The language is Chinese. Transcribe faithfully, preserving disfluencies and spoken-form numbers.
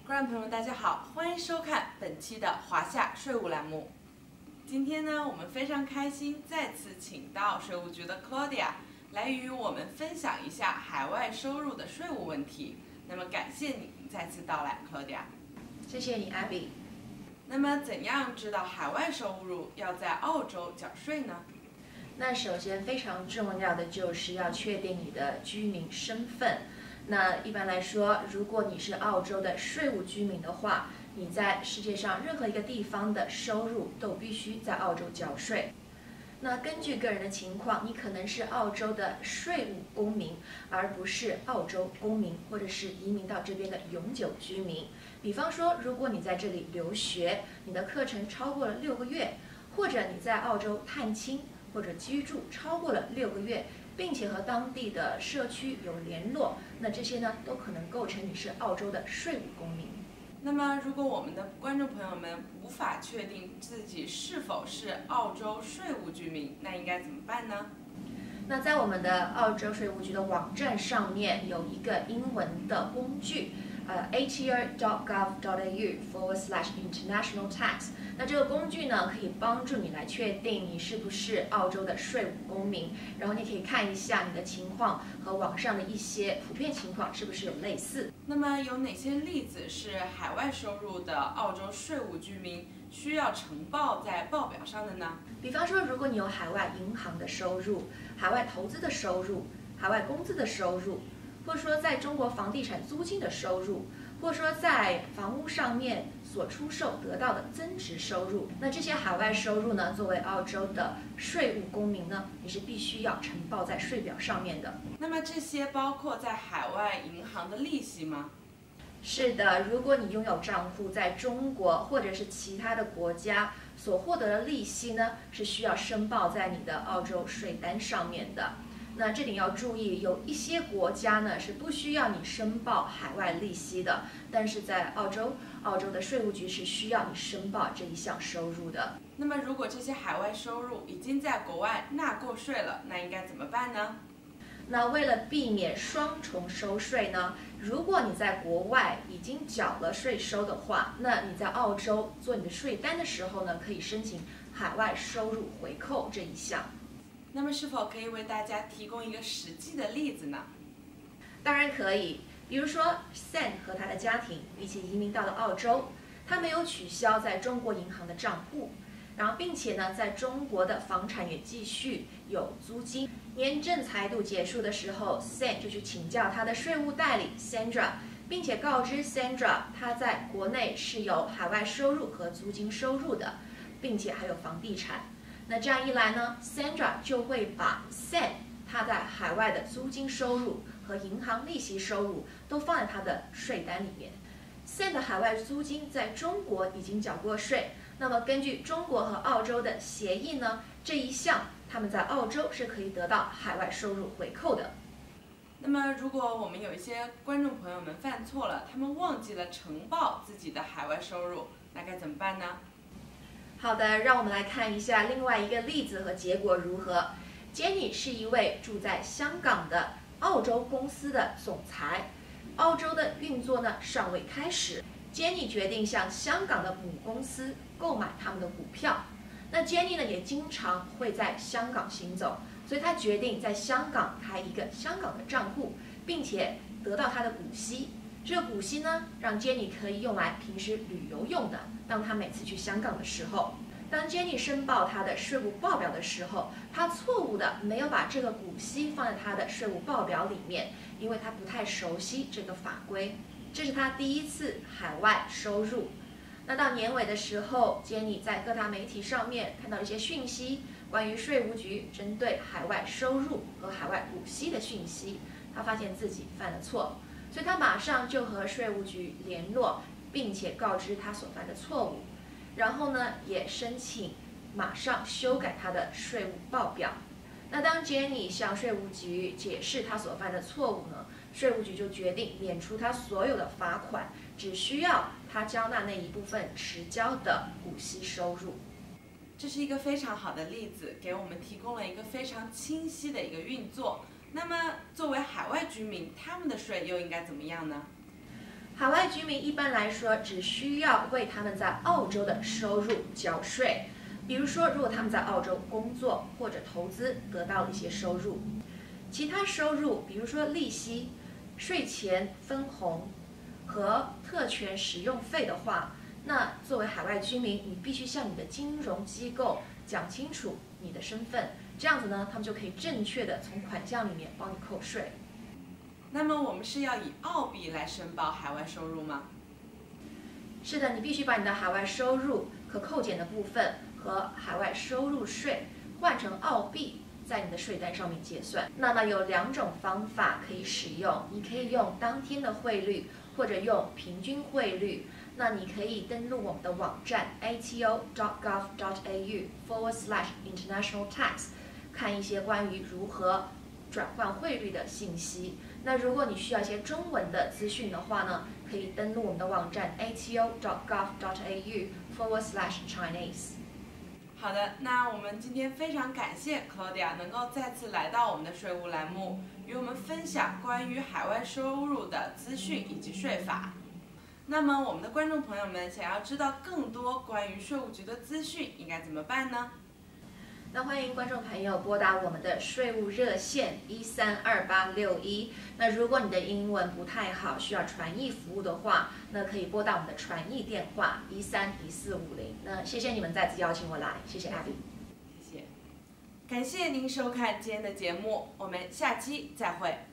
观众朋友们，大家好，欢迎收看本期的华夏税务栏目。今天呢，我们非常开心再次请到税务局的 Claudia 来与我们分享一下海外收入的税务问题。那么感谢你再次到来 ，Claudia。 谢谢你 ，Abby。 那么怎样知道海外收入要在澳洲缴税呢？ 那首先非常重要的就是要确定你的居民身份。那一般来说，如果你是澳洲的税务居民的话，你在世界上任何一个地方的收入都必须在澳洲缴税。那根据个人的情况，你可能是澳洲的税务公民，而不是澳洲公民或者是移民到这边的永久居民。比方说，如果你在这里留学，你的课程超过了六个月，或者你在澳洲探亲或者居住超过了六个月，并且和当地的社区有联络，那这些呢都可能构成你是澳洲的税务公民。 那么，如果我们的观众朋友们无法确定自己是否是澳洲税务居民，那应该怎么办呢？ 那在我们的澳洲税务局的网站上面有一个英文的工具，呃 a t r dot gov dot a u forward slash international tax。那这个工具呢，可以帮助你来确定你是不是澳洲的税务公民，然后你可以看一下你的情况和网上的一些普遍情况是不是有类似。 那么有哪些例子是海外收入的澳洲税务居民需要呈报在报表上的呢？ 比方说，如果你有海外银行的收入、海外投资的收入、海外工资的收入，或者说在中国房地产租金的收入，或者说在房屋上面所出售得到的增值收入，那这些海外收入呢，作为澳洲的税务公民呢，你是必须要呈报在税表上面的。 那么这些包括在海外银行的利息吗？ 是的，如果你拥有账户在中国或者是其他的国家所获得的利息呢，是需要申报在你的澳洲税单上面的。那这点要注意，有一些国家呢是不需要你申报海外利息的，但是在澳洲，澳洲的税务局是需要你申报这一项收入的。 那么如果这些海外收入已经在国外纳过税了，那应该怎么办呢？ 那为了避免双重收税呢，如果你在国外已经缴了税收的话，那你在澳洲做你的税单的时候呢，可以申请海外收入回扣这一项。 那么是否可以为大家提供一个实际的例子呢？ 当然可以，比如说 Sam 和他的家庭一起移民到了澳洲，他没有取消在中国银行的账户，然后并且呢，在中国的房产也继续有租金。年正财度结束的时候 ，Sam 就去请教他的税务代理 Sandra， 并且告知 Sandra 他在国内是有海外收入和租金收入的，并且还有房地产。那这样一来呢 ，Sandra 就会把 Sam 他在海外的租金收入和银行利息收入都放在他的税单里面。Sam 的海外租金在中国已经缴过税，那么根据中国和澳洲的协议呢，这一项他们在澳洲是可以得到海外收入回扣的。 那么如果我们有一些观众朋友们犯错了，他们忘记了呈报自己的海外收入，那该怎么办呢？ 好的，让我们来看一下另外一个例子和结果如何。Jenny 是一位住在香港的澳洲公司的总裁，澳洲的运作呢尚未开始。Jenny 决定向香港的母公司购买他们的股票。那 Jenny 呢也经常会在香港行走，所以她决定在香港开一个香港的账户，并且得到她的股息。这个股息呢，让 Jenny 可以用来平时旅游用的。当她每次去香港的时候，当 Jenny 申报她的税务报表的时候，她错误的没有把这个股息放在她的税务报表里面，因为她不太熟悉这个法规。这是她第一次海外收入。那到年尾的时候 ，Jenny 在各大媒体上面看到一些讯息，关于税务局针对海外收入和海外股息的讯息，她发现自己犯了错。所以他马上就和税务局联络，并且告知他所犯的错误，然后呢，也申请马上修改他的税务报表。那当 Jenny 向税务局解释他所犯的错误呢，税务局就决定免除他所有的罚款，只需要他交纳那一部分迟交的股息收入。 这是一个非常好的例子，给我们提供了一个非常清晰的一个运作。那么，作为海外居民，他们的税又应该怎么样呢？ 海外居民一般来说只需要为他们在澳洲的收入缴税，比如说，如果他们在澳洲工作或者投资得到了一些收入，其他收入，比如说利息、税前分红和特权使用费的话，那作为海外居民，你必须向你的金融机构讲清楚你的身份，这样子呢，他们就可以正确的从款项里面帮你扣税。 那么我们是要以澳币来申报海外收入吗？ 是的，你必须把你的海外收入可扣减的部分和海外收入税换成澳币，在你的税单上面结算。那么有两种方法可以使用，你可以用当天的汇率，或者用平均汇率。那你可以登录我们的网站 a t o dot gov dot a u forward slash international tax， 看一些关于如何转换汇率的信息。那如果你需要一些中文的资讯的话呢，可以登录我们的网站 a t o dot gov dot a u forward slash Chinese。 好的，那我们今天非常感谢 Claudia 能够再次来到我们的税务栏目，与我们分享关于海外收入的资讯以及税法。那么我们的观众朋友们想要知道更多关于税务局的资讯，应该怎么办呢？ 那欢迎观众朋友拨打我们的税务热线一三二八六一。那如果你的英文不太好，需要传译服务的话，那可以拨打我们的传译电话一三一四五零。那谢谢你们再次邀请我来，谢谢 Abby。 谢谢，感谢您收看今天的节目，我们下期再会。